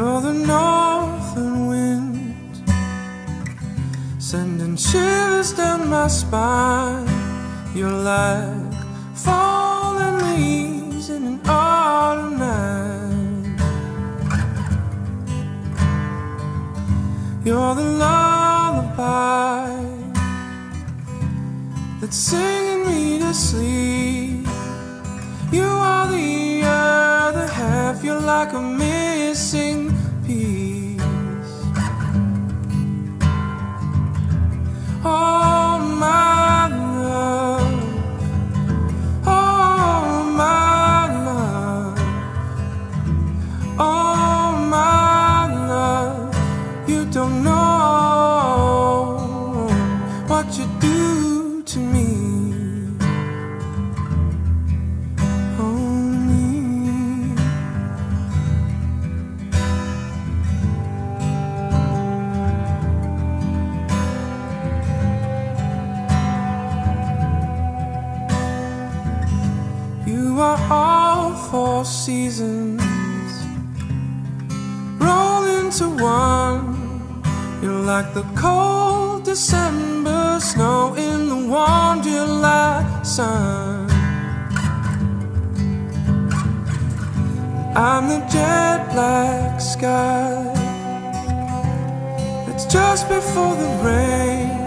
You're the northern wind, sending shivers down my spine. You're like falling leaves in an autumn night. You're the lullaby that's singing me to sleep. You are the other half, you're like a missing piece. Oh my love, oh my love, oh my love. You don't know what you do to me. You are all four seasons roll into one. You're like the cold December snow in the warm July sun. I'm the jet black sky that's just before the rain.